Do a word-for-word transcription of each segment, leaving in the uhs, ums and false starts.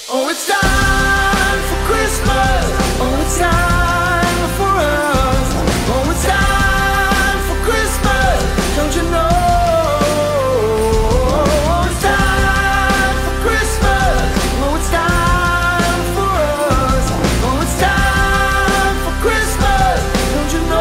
Oh, it's time for Christmas. Oh, it's time for us. Oh, it's time for Christmas. Don't you know? Oh, it's time for Christmas. Oh, it's time for us. Oh, it's time for Christmas. Don't you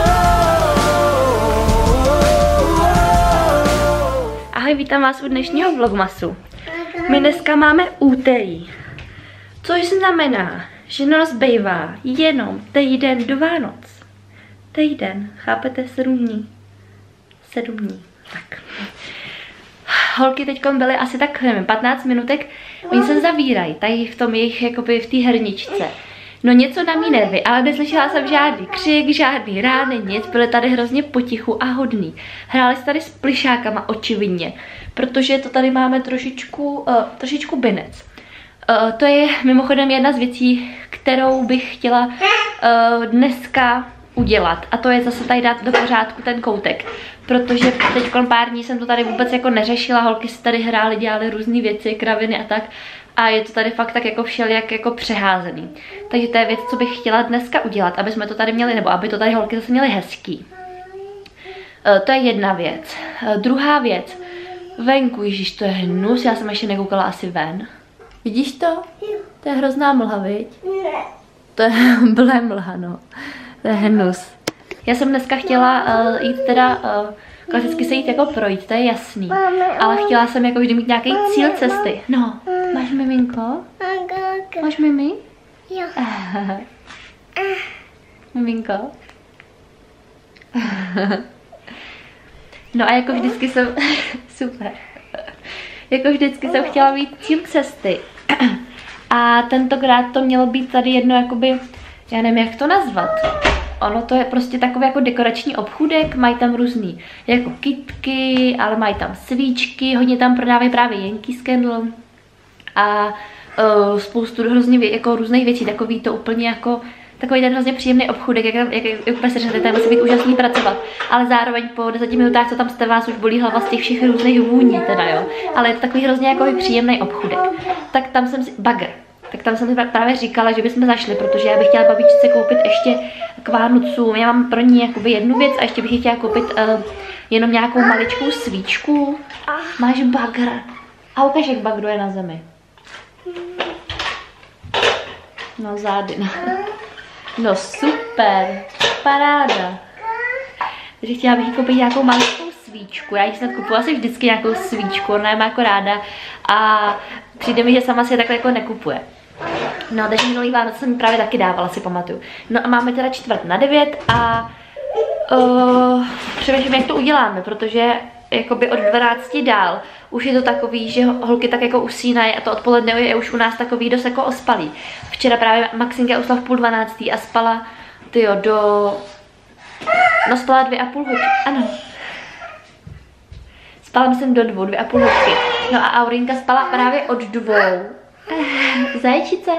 know? Ahoj, vítám vás u dnešního vlogmasu. My dneska máme úterý, což znamená, že nás zbývá jenom týden do Vánoc. Týden, chápete? Sedm dní. Sedm dní, tak. Holky teďkom byly asi tak, nevím, patnáct minutek, oni se zavírají, tady v tom jejich, jakoby v té herničce. No něco na mý nervy, ale neslyšela jsem žádný křik, žádný rány, nic, byly tady hrozně potichu a hodný. Hráli se tady s plišákama očividně, protože to tady máme trošičku, uh, trošičku binec. Uh, to je mimochodem jedna z věcí, kterou bych chtěla uh, dneska udělat, a to je zase tady dát do pořádku ten koutek, protože teď pár dní jsem to tady vůbec jako neřešila, holky si tady hrály, dělali různé věci, kraviny a tak, a je to tady fakt tak jako všelijak jako přeházený. Takže to je věc, co bych chtěla dneska udělat, aby jsme to tady měli, nebo aby to tady holky zase měly hezký. Uh, to je jedna věc. Uh, druhá věc, venku, ježiš, to je hnus, já jsem ještě nekoukala asi ven. Vidíš to? To je hrozná mlha, viď? To je blé mlha, no. To je hnus. Já jsem dneska chtěla uh, jít teda, uh, klasicky se jít jako projít, to je jasný. Ale chtěla jsem jako vždy mít nějaký cíl cesty. No, máš miminko? Máš mimi? Jo. Miminko? No a jako vždycky jsem, super. Jako vždycky jsem chtěla mít cíl cesty. A tentokrát to mělo být tady jedno jakoby, já nevím jak to nazvat. Ono to je prostě takový jako dekorační obchůdek, mají tam různý jako kytky, ale mají tam svíčky, hodně tam prodávají právě Yankee Candle a uh, spoustu hrozně jako různých věcí, takový to úplně jako takový ten hrozně příjemný obchůdek, jak, jak, jak, jak se říkáte, musí být úžasný pracovat, ale zároveň po deseti minutách, co tam jste, vás už bolí hlava z těch všech různých vůní teda, jo, ale je to takový hrozně jako příjemný obchůdek. Tak tam jsem si, bagr, tak tam jsem si právě říkala, že bychom zašli, protože já bych chtěla babičce koupit ještě k Vánocům, já mám pro ní jakoby jednu věc a ještě bych ji chtěla koupit uh, jenom nějakou maličkou svíčku. Máš bagr. A ukaž, jak bagro je na zemi. No zády, no. No super, paráda. Takže chtěla bych jí koupit nějakou maličkou svíčku. Já jí snad kupuji asi vždycky nějakou svíčku, ona je má jako ráda a přijde mi, že sama si je takhle jako nekupuje. No, takže minulý Vánoc jsem mi právě taky dávala, si pamatuju. No a máme teda čtvrt na devět a uh, přemýšlím, jak to uděláme, protože jakoby od dvanácti dál už je to takový, že holky tak jako usínají a to odpoledne je už u nás takový dost jako ospalý. Včera právě Maxinka usla v půl dvanáctý a spala, tyjo, do... No spala dvě a půl hodiny, ano. Spala myslím do dvou, dvě a půl hodiny. No a Aurinka spala právě od dvou. Zajčice.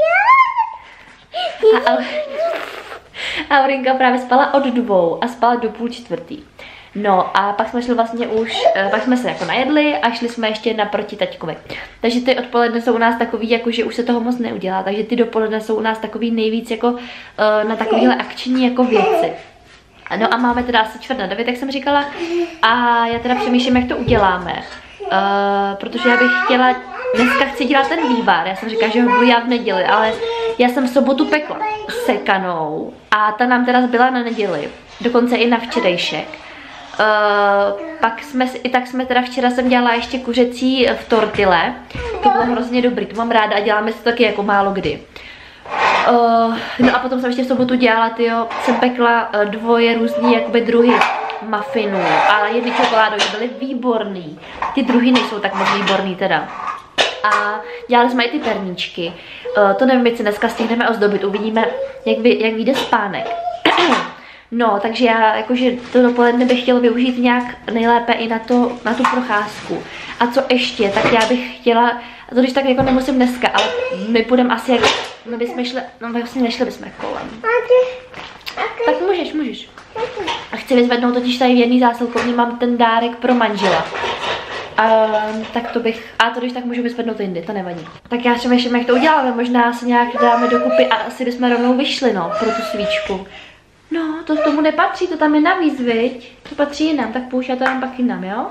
A Aurinka právě spala od dvou a spala do půl čtvrtý. No a pak jsme šli vlastně už, pak jsme se jako najedli a šli jsme ještě naproti taťkovi. Takže ty odpoledne jsou u nás takový, jako že už se toho moc neudělá, takže ty dopoledne jsou u nás takový nejvíc jako na takovýhle akční jako věci. No a máme teda asi čtvrt na devět, jak jsem říkala, a já teda přemýšlím, jak to uděláme. Uh, protože já bych chtěla, dneska chci dělat ten vývar, já jsem říkala, že ho budu já v neděli, ale já jsem v sobotu pekla sekanou a ta nám teda zbyla na neděli, dokonce i na včerejšek. Uh, pak jsme, i tak jsme teda včera jsem dělala ještě kuřecí v tortile, to bylo hrozně dobrý, to mám ráda a děláme si to taky jako málo kdy. Uh, no a potom jsem ještě v sobotu dělala, tyjo, jsem pekla uh, dvoje různý jakoby druhy muffinů, ale jedny čokoládové byly výborný, ty druhy nejsou tak moc výborný teda. A dělali jsme i ty perníčky, uh, to nevím, jestli dneska stihneme ozdobit, uvidíme, jak, vy, jak vyjde spánek. No, takže já jakože to dopoledne bych chtěla využít nějak nejlépe i na, to, na tu procházku. A co ještě, tak já bych chtěla, a to když tak jako nemusím dneska, ale my půjdeme asi jak, my bychom šli, no vlastně nešli bychom kolem. Tak můžeš, můžeš. A chci vyzvednout totiž tady v jedný zásilkovně mám ten dárek pro manžela. Um, tak to bych, a to když tak můžu vyzvednout jindy, to nevadí. Tak já přemýšlím, jak to uděláme, možná se nějak dáme dokupy a asi bychom rovnou vyšli, no, pro tu svíčku. No, to tomu nepatří, to tam je navíc, viď? To patří jinam, tak poušť, já to dám pak jinam, jo?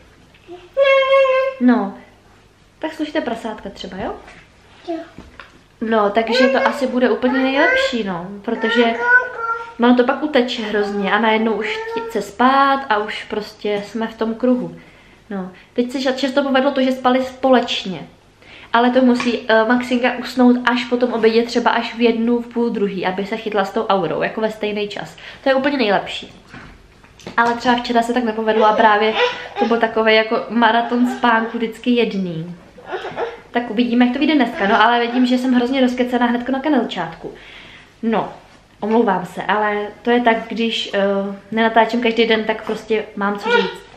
No, tak slušte prasátka třeba, jo? No, takže to asi bude úplně nejlepší, no, protože no to pak uteče hrozně a najednou už chce spát a už prostě jsme v tom kruhu. No, teď se často povedlo to, že spali společně, ale to musí uh, Maxinka usnout až po tom obědě, třeba až v jednu, v půl druhý, aby se chytla s tou aurou, jako ve stejný čas. To je úplně nejlepší. Ale třeba včera se tak nepovedlo a právě to byl takový jako maraton spánku vždycky jedný. Tak uvidíme, jak to vyjde dneska, no ale vidím, že jsem hrozně rozkecená hnedko na začátku. No, omlouvám se, ale to je tak, když uh, nenatáčím každý den, tak prostě mám co říct.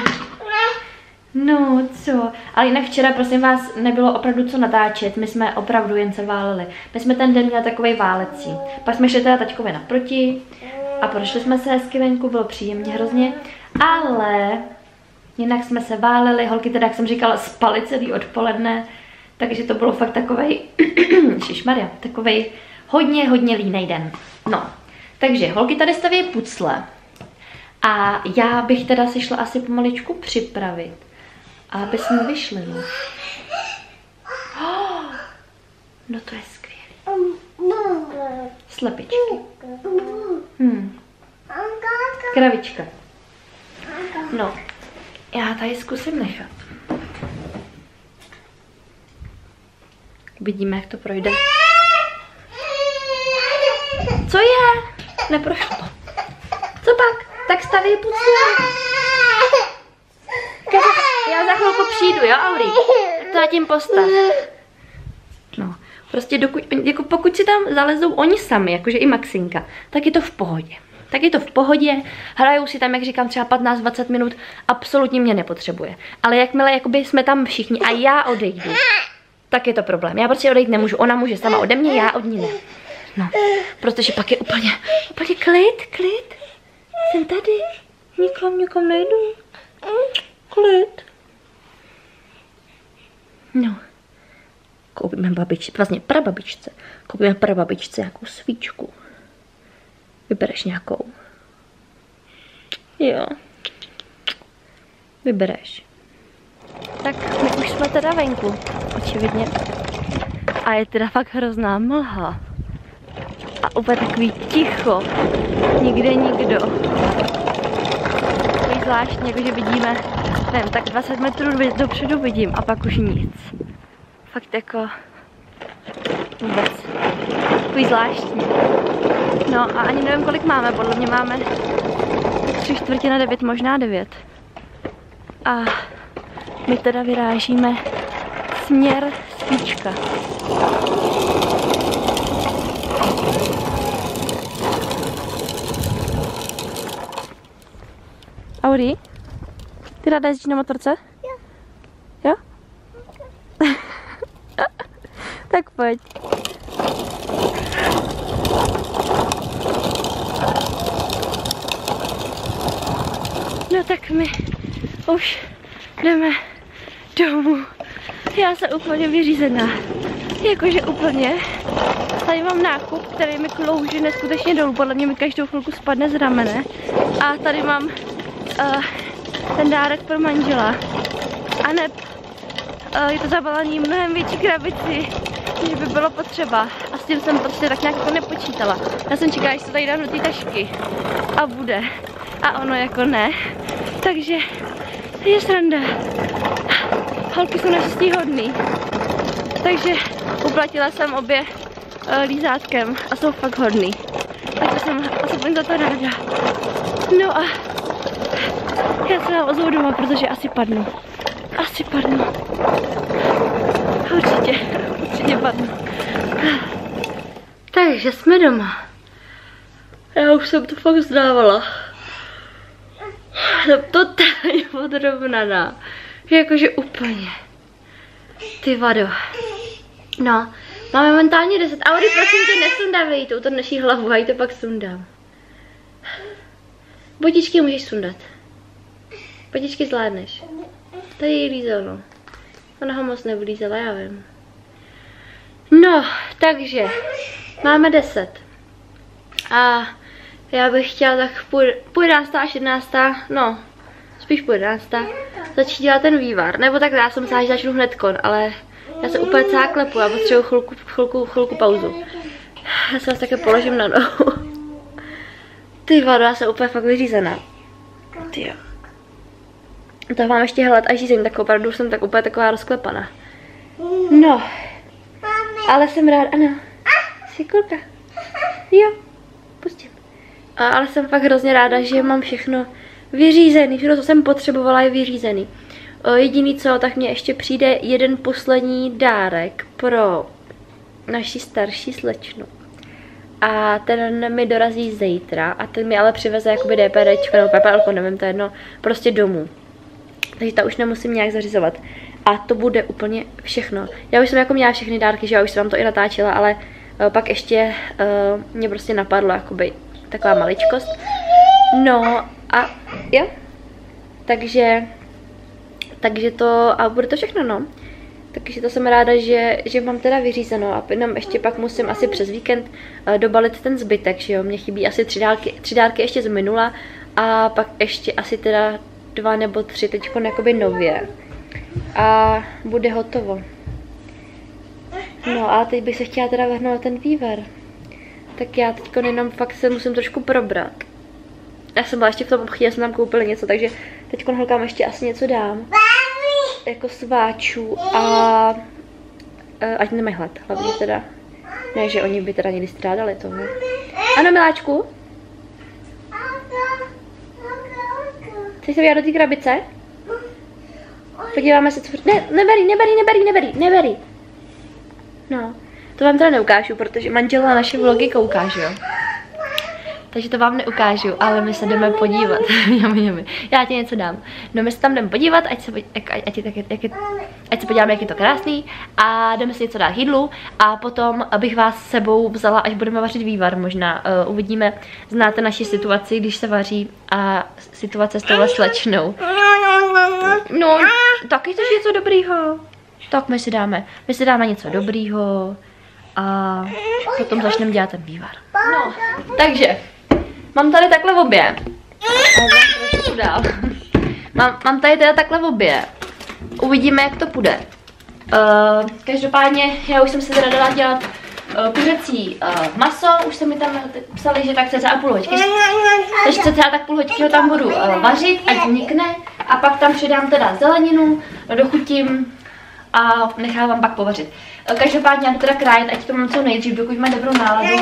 No, co? Ale jinak včera, prosím vás, nebylo opravdu co natáčet, my jsme opravdu jen se váleli. My jsme ten den měli takovej válecí. Pak jsme šli teda taťkovi naproti a prošli jsme se hezky venku, bylo příjemně hrozně, ale jinak jsme se váleli, holky teda, jak jsem říkala, spaly celý odpoledne, takže to bylo fakt takovej, šišmarja, takovej hodně, hodně línej den. No, takže holky tady staví pucle a já bych teda si šla asi pomaličku připravit, aby jsme vyšli, no. Oh, no to je skvělé. Slepičky. Hmm. Kravička. No, já tady zkusím nechat. Vidíme, jak to projde. Co je? Neprošlo to. Co pak? Tak staví pucle. Já za chvilku přijdu, jo, Auri? To já tím postav. No, prostě dokud, jako pokud si tam zalezou oni sami, jakože i Maxinka, tak je to v pohodě. Tak je to v pohodě, hrajou si tam, jak říkám, třeba patnáct dvacet minut, absolutně mě nepotřebuje. Ale jakmile jakoby jsme tam všichni a já odejdu, tak je to problém. Já prostě odejít nemůžu, ona může sama ode mě, já od ní ne. No, protože pak je úplně, úplně klid, klid. Jsem tady, nikam, nikam nejdu. Klid. No, koupíme babičce, vlastně prababičce, koupíme prababičce nějakou svíčku. Vybereš nějakou? Jo. Vybereš. Tak my už jsme teda venku, očividně. A je teda fakt hrozná mlha. A úplně takový ticho. Nikde nikdo. Takový zvláštní, jakože vidíme, nevím, tak dvacet metrů dopředu vidím a pak už nic. Fakt jako vůbec. Takový zvláštní. No a ani nevím, kolik máme, podle mě máme tři čtvrtě na devět, možná devět. A my teda vyrážíme směr Svíčka. Auri, ty ráda jezdíš na motorce? Jo. Jo? Tak pojď. No tak my už jdeme domů. Já jsem úplně vyřízená. Jakože úplně. Tady mám nákup, který mi klouží neskutečně dolů. Podle mě mi každou chvilku spadne z ramene. A tady mám uh, ten dárek pro manžela. A ne, uh, je to zabalený mnohem větší krabici, než by bylo potřeba. A s tím jsem prostě tak nějak jako nepočítala. Já jsem čekala, že se tady dám do té tašky. A bude. A ono jako ne. Takže je sranda. Holky jsou naštěstí hodný. Takže uplatila jsem obě uh, lízátkem a jsou fakt hodný. Takže jsem aspoň za to ráda. No a já se vám ozvu doma, protože asi padnu. Asi padnu. Určitě, určitě padnu. Takže jsme doma. Já už jsem to fakt vzdávala. Jsem totálně odrovnaná. Jakože úplně. Ty vado. No, máme momentálně deset. Auri, prosím tě, nesundávej touto naší hlavu, a ji to pak sundám. Botičky můžeš sundat. Botičky zvládneš. tady jí lízel, no. Ona ho moc nevlízela, já vím. No, takže máme deset. A já bych chtěla tak půl, půl jedenáctá až jedenáctá, no, spíš půl jedenáctá, začít dělat ten vývar. Nebo tak já jsem myslela, že začnu hnedkon, ale já se úplně celá klepu, já potřebuji chvilku, chvilku, chvilku pauzu. Já se vás také položím na nohu. Ty vado, já jsem úplně fakt vyřízená. Ty jo. To mám ještě hlad a žízeň, tak opravdu jsem tak úplně taková rozklepaná. No. Ale jsem rád, ano. Jsi kulka. Jo, pustím. A, ale jsem fakt hrozně ráda, že mám všechno vyřízený. Všechno, co jsem potřebovala, je vyřízený. O, jediný co, tak mně ještě přijde jeden poslední dárek pro naši starší slečnu. A ten mi dorazí zítra a ten mi ale přiveze jakoby DPDčko nebo PPLko, nevím, to je jedno, prostě domů. Takže ta už nemusím nějak zařizovat. A to bude úplně všechno. Já už jsem jako měla všechny dárky, že já už jsem vám to i natáčela, ale uh, pak ještě uh, mě prostě napadlo jakoby taková maličkost. No a jo. Takže, takže to, a bude to všechno, no. Takže to jsem ráda, že, že mám teda vyřízeno a jenom ještě pak musím asi přes víkend uh, dobalit ten zbytek, že jo. Mně chybí asi tři dárky, tři dárky ještě z minula a pak ještě asi teda dva nebo tři teďko jakoby nově. A bude hotovo. No a teď bych se chtěla teda vrhnout na ten vývar. Tak já teďko jenom fakt se musím trošku probrat. Já jsem byla ještě v tom obchodě, já jsem tam koupila něco, takže teďko holkám ještě asi něco dám. Jako sváčů a ať nemají hlad, hlavně teda. Ne, že oni by teda někdy strádali tomu. Ano, miláčku? Chceš se vyjít do té krabice? Podíváme se, co... Ne, neberí, neberí, neberí, neberí, neberí. No, to vám teda neukážu, protože manžel na naše vlogy kouká, že jo? Takže to vám neukážu, ale my se jdeme podívat. Já ti něco dám. No my se tam jdeme podívat, ať se, ať, ať, ať, jak, jak, ať se podíváme, jak je to krásný. A jdeme si něco dát jídlu. A potom bych vás s sebou vzala, až budeme vařit vývar možná. Uh, uvidíme, znáte naši situaci, když se vaří a situace s touhle slečnou. No, taky chceš něco dobrýho? Tak my si dáme, my si dáme něco dobrýho a potom začneme dělat ten vývar. No, takže mám tady takhle v obě. Dál. Mám, mám tady teda takhle v obě. Uvidíme, jak to půjde. Uh, každopádně já už jsem se teda dala dělat uh, kuřecí uh, maso. Už se mi tam psali, že tak cca půl hoďky. Takže cca tak půl hoďky ho tam budu uh, vařit, ať vnikne. A pak tam přidám teda zeleninu, dochutím a nechávám pak povařit. Uh, každopádně já teda krájet, ať to mám co nejdřív, dokud mám dobrou náladu.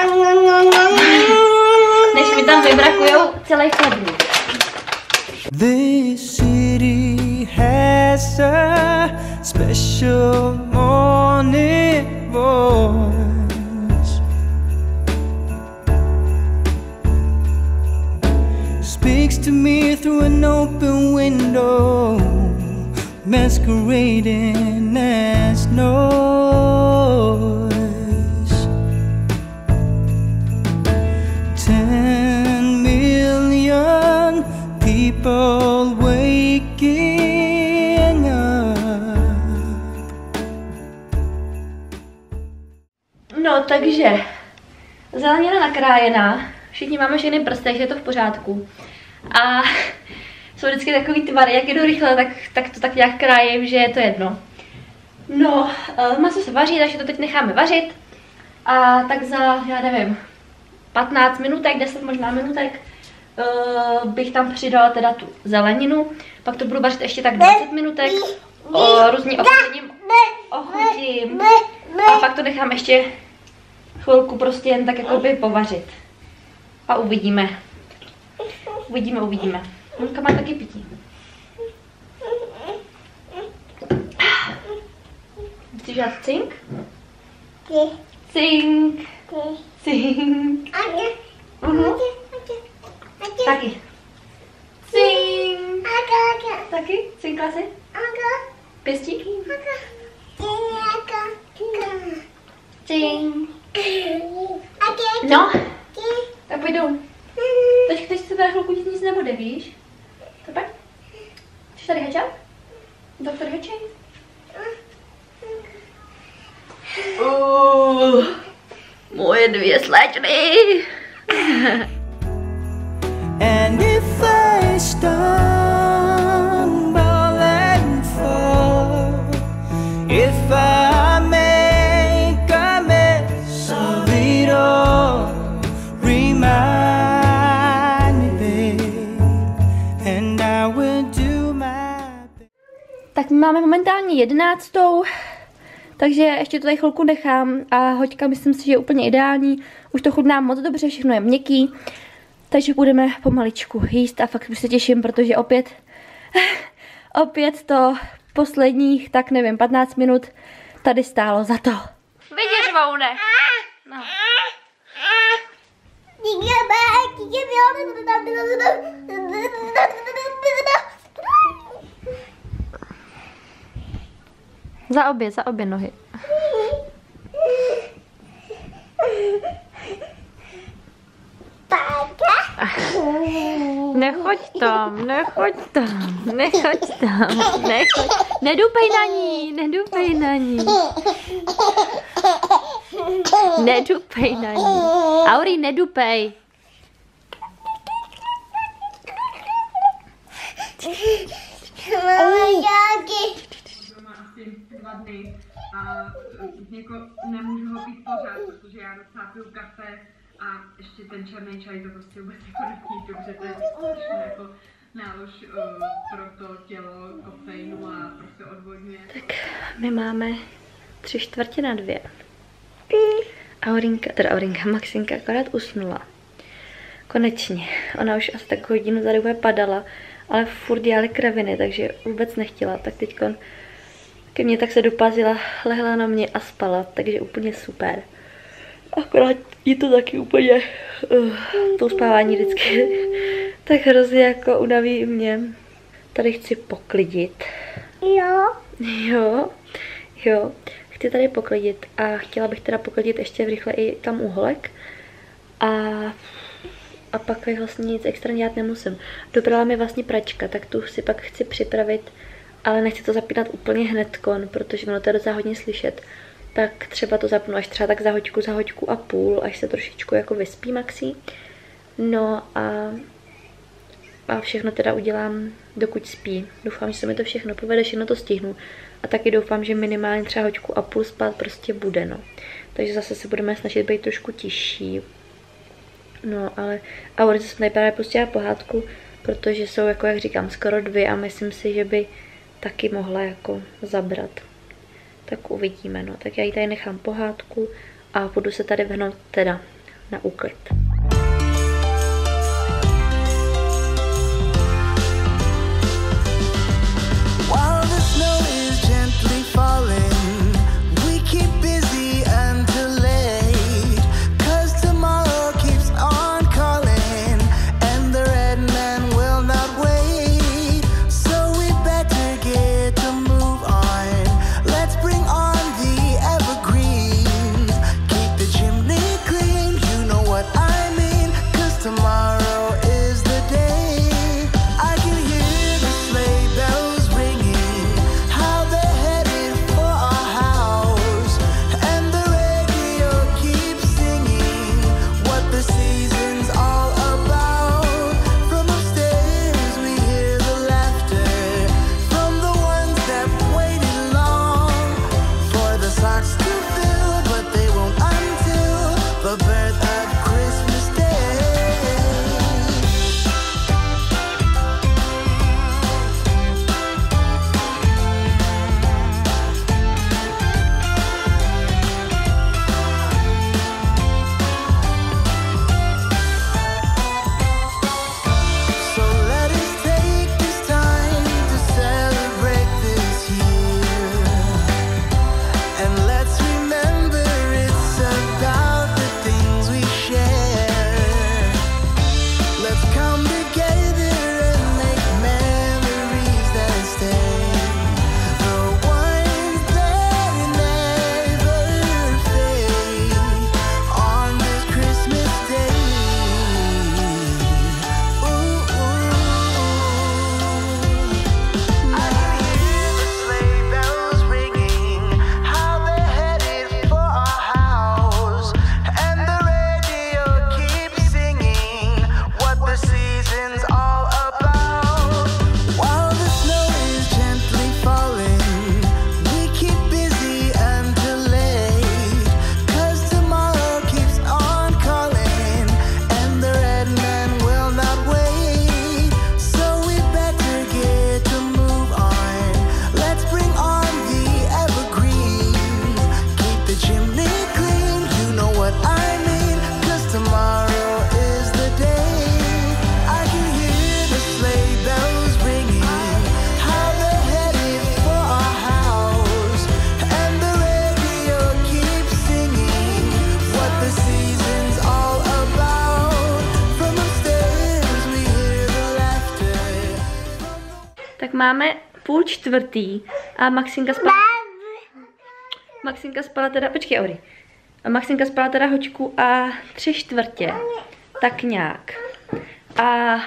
Než mi tam vybrakujou celý chladník. This city has a special morning voice. Speaks to me through an open window, masquerading as noise. Ten million people waking up. No, takže zelenina nakrájená, všichni máme všechny prsty, takže je to v pořádku. A jsou vždycky takový tvary, jak jdu rychle, tak, tak to tak nějak krájím, že je to jedno. No, maso se vaří, takže to teď necháme vařit. A tak za, já nevím, patnáct minutek, deset možná minutek, uh, bych tam přidala teda tu zeleninu. Pak to budu vařit ještě tak dvacet minutek, uh, různě ochutím, ochutím. A pak to nechám ještě chvilku prostě jen tak jakoby povařit. A uvidíme. Uvidíme, uvidíme. Mamka má taky pití. Chceš dát cink? Cink. Cink. Uh-huh. Taky. Cink. Taky? Cinkla si? Pěstíky? Cink. No, tak pojdu. Teď, teď se teda chvilku nic nebude, víš? To pojď. Chceš tady hečat? Doktor Hečej? Uh, moje dvě slečny. And if I stumble and fall, if I make a mess of it all, remind me, babe, and I will do my best. Tak my máme momentálně jedenáctou, takže ještě to tady chvilku nechám a hoďka myslím si, že je úplně ideální. Už to chutná moc dobře, všechno je měkký. Takže budeme pomaličku jíst a fakt už se těším, protože opět, opět to posledních, tak nevím, patnáct minut tady stálo za to. Vidíš, Voune? No. Za obě, za obě nohy. Nechoď tam, nechoď tam, nechoď tam, nechoď. Nedupej na ní, nedupej na ní. Nedupej na ní. Auri, nedupej. A jako nemůžu ho pít pořád, protože já docela piju kafe a ještě ten černý čaj to prostě vůbec jako nepít, protože to je skutečně jako nálož uh, pro to tělo kofeinu a prostě odvodňuje. Tak my máme tři čtvrtě na dvě. Aurinka, teda Aurinka, Maxinka akorát usnula. Konečně. Ona už asi tak hodinu tady úplně padala, ale furt dělali kraviny, takže vůbec nechtěla. Tak teďkon ke mně tak se dopazila, lehla na mě a spala, takže úplně super. Akorát je to taky úplně, uh, to uspávání vždycky tak hrozně jako unaví mě. Tady chci poklidit. Jo. Jo, jo. Chci tady poklidit a chtěla bych teda poklidit ještě rychle i tam uholek. A, a pak vlastně nic extra dělat nemusím. Dobrala mi vlastně pračka, tak tu si pak chci připravit, ale nechci to zapínat úplně hnedkon, protože ono to je docela hodně slyšet. Tak třeba to zapnu až třeba tak za hoďku, za hoďku a půl, až se trošičku jako vyspí Maxi. No a, a všechno teda udělám, dokud spí. Doufám, že se mi to všechno povede, všechno to stihnu. A taky doufám, že minimálně třeba hoďku a půl spát prostě bude, no. Takže zase se budeme snažit být trošku tižší. No, ale Aurice jsem tady právě pustila pohádku, protože jsou, jako jak říkám, skoro dvě a myslím si, že by taky mohla jako zabrat. Tak uvidíme, no. Tak já ji tady nechám pohádku a budu se tady vhnout teda na úklid. I máme půl čtvrtý a Maxinka spala... Maxinka spala teda, počkej, Auri. A Maxinka spala teda hoďku a tři čtvrtě. Tak nějak. A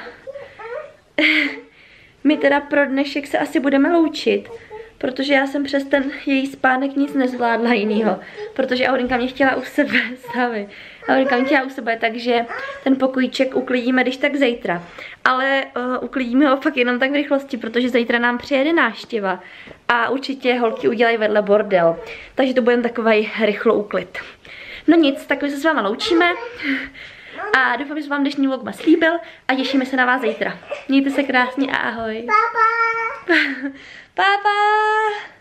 my teda pro dnešek se asi budeme loučit, protože já jsem přes ten její spánek nic nezvládla jinýho, protože Aurinka mě chtěla u sebe, stavy. Aurinka mě chtěla u sebe, takže ten pokojíček uklidíme když tak zítra. Ale uh, uklidíme ho fakt jenom tak v rychlosti, protože zítra nám přijede návštěva a určitě holky udělají vedle bordel. Takže to bude takový rychlo úklid. No nic, tak my se s váma loučíme. A doufám, že se vám dnešní vlog slíbil a těšíme se na vás zítra. Mějte se krásně a ahoj. Papa. Papa.